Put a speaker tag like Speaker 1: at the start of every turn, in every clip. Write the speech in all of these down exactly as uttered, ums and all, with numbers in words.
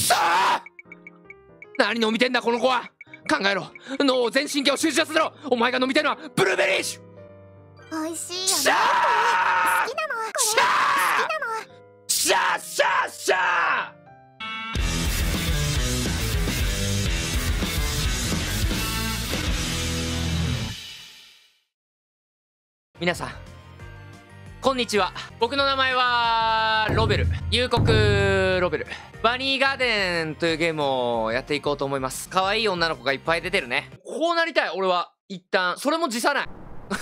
Speaker 1: そー、何飲みてんだこの子は。考えろ、脳を全神経を集中させろ。お前が飲みたいのはブルーベリー酒。
Speaker 2: 美味しいよね。
Speaker 1: しゃー、
Speaker 2: 好きなのこれ。
Speaker 1: しゃー、
Speaker 2: 好きなの。
Speaker 1: シャーシャーシャー。皆さんこんにちは。僕の名前はロベル、幽谷ロベル。バニーガーデンというゲームをやっていこうと思います。可愛い女の子がいっぱい出てるね。こうなりたい俺は。一旦それも辞さない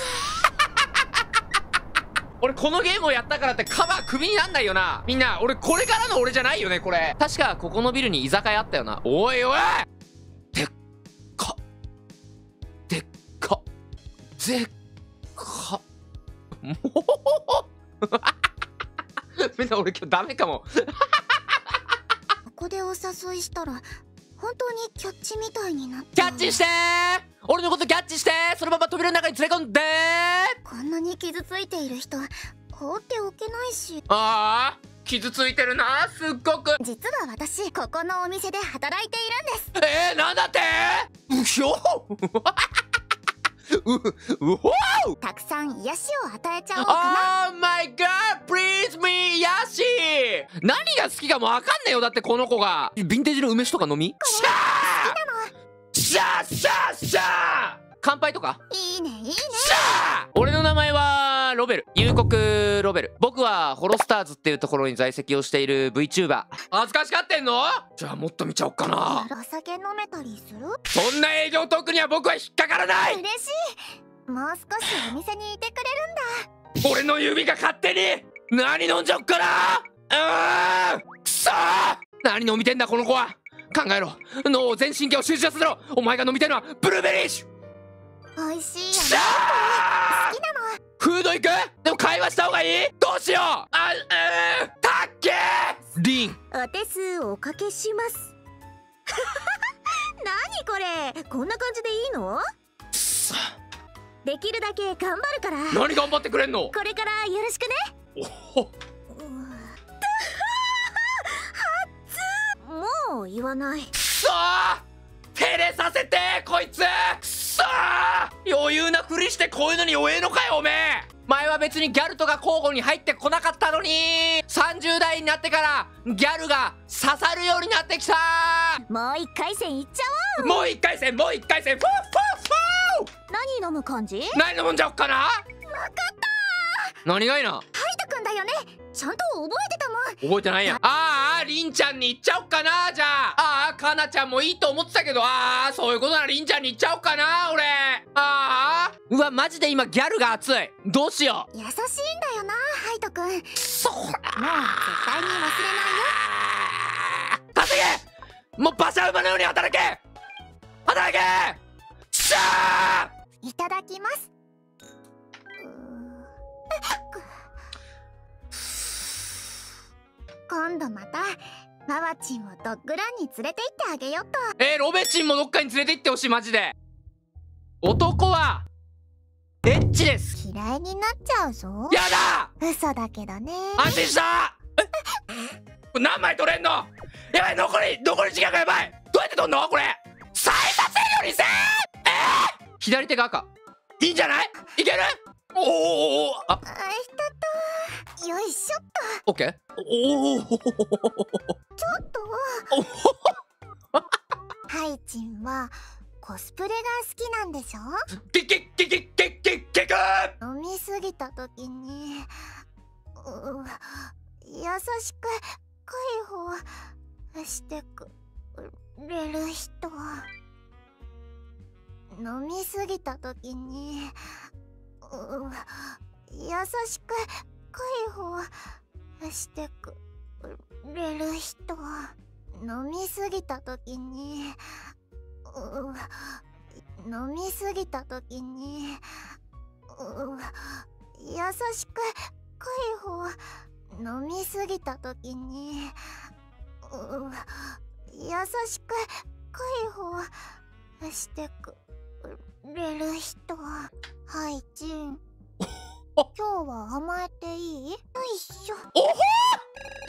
Speaker 1: 俺このゲームをやったからってカバークビになんないよな。みんな俺これからの俺じゃないよねこれ。確かここのビルに居酒屋あったよな。おいおい、でっかでっかでっかもうみんな俺今日ダメかも
Speaker 2: ここでお誘いしたら本当にキャッチみたいになっ
Speaker 1: キ
Speaker 2: ちゃう。
Speaker 1: ャッチしてー、俺のことキャッチして、そのまま扉の中に連れ込んでー。
Speaker 2: こんなに傷ついている人放っておけないし。
Speaker 1: ああ傷ついてるなすっごく。
Speaker 2: 実は私ここのお店で働いているんです。
Speaker 1: えー、なんだってうひょううほー、
Speaker 2: たくさん癒しを与えちゃおうかな。
Speaker 1: Oh my god please me ヤシー。何が好きかもわかんねえよ。だってこの子がヴィンテージの梅酒とか飲みシャーシャーシャーシャー。乾杯とか
Speaker 2: いいねいいね。
Speaker 1: シャー。俺の名前はロベル、幽谷ロベル。僕はホロスターズっていうところに在籍をしている VTuber。恥ずかしがってんの？じゃあもっと見ちゃおっかな。
Speaker 2: お酒飲めたりする？
Speaker 1: そんな営業トークには僕は引っかからない。
Speaker 2: 嬉しい。もう少しお店にいてくれるんだ。
Speaker 1: 俺の指が勝手に何飲んじゃおっかな。うーんくそー、何飲みてんだこの子は。考えろ、脳を全神経を集中させろ。お前が飲みたいのはブルーベリー酒。
Speaker 2: 美味しいよ
Speaker 1: し
Speaker 2: ね。
Speaker 1: ゃー、
Speaker 2: 好きなの。
Speaker 1: フード行く？でも会話した方がいい？どうしよう。あ、うーん、たっけー。リン
Speaker 2: お手数おかけします何これ、こんな感じでいいの？
Speaker 1: くそ、
Speaker 2: できるだけ頑張るから。
Speaker 1: 何頑張ってくれんの？
Speaker 2: これからよろしくね。
Speaker 1: おほ
Speaker 2: もう言わない。
Speaker 1: くそー、照れさせてこいつ。くそー、余裕なふりしてこういうのに弱えのかよおめえ。前は別にギャルとか交互に入ってこなかったのに、さんじゅう代になってからギャルが刺さるようになってきた。
Speaker 2: もう一回戦いっちゃおう。
Speaker 1: もう一回戦、もう一回戦、フォーフォーフォー。
Speaker 2: 何飲む感じ？
Speaker 1: 何飲んじゃおっかな。
Speaker 2: わかった。
Speaker 1: 何がいいな。
Speaker 2: ハイトくんだよね。ちゃんと覚えてたもん。
Speaker 1: 覚えてないやん。あありんちゃんに行っちゃおっかな。じゃあああかなちゃんもいいと思ってたけど、ああそういうことならりんちゃんに行っちゃおっかな俺。ああうわマジで今ギャルが熱い。どうしよう。
Speaker 2: 優しいんだよなハイトくん。もう絶
Speaker 1: そら
Speaker 2: 対に忘れないよ。
Speaker 1: 稼げ、もう馬車馬のように働け働け。しゃー、
Speaker 2: いただきます。今度またマワチンをドッグランに連れて行ってあげよっと。
Speaker 1: えー、ロベチンもどっかに連れて行ってほしいマジで。男はエッチです。
Speaker 2: 嫌いになっちゃうぞ。
Speaker 1: やだ、
Speaker 2: 嘘だけどね。
Speaker 1: 安心した。これ何枚取れんの？やばい、残り残り時間がやばい。どうやって取んのこれ。再達成よりせー。えー、左手が赤。いいんじゃない？いける？おーおーおー、あ、
Speaker 2: あいたと。よいしょっ
Speaker 1: オッケー。おお
Speaker 2: と。ちょっとハイチンはコスプレが好きなんでしょ？
Speaker 1: けけけけけけけくー。
Speaker 2: 飲みすぎた時にう優しく介抱してくれる人。飲みすぎた時にう優しく介抱してくれる人。飲みすぎた時にう飲みすぎた時にう優しく介抱。飲みすぎた時にう優しく介抱してくれる人。ハイチン今日は甘えていい？よいしょ。
Speaker 1: おほー、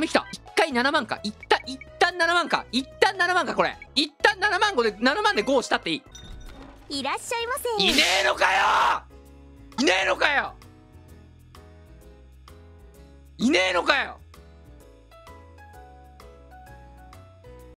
Speaker 1: 紙来た。一回ななまんか。一旦一旦ななまんか。一旦ななまんか。これ一旦ななまんごでななまんでごしたっていい。
Speaker 2: いらっしゃいませ。
Speaker 1: いねえのかよいねえのかよいねえのかよ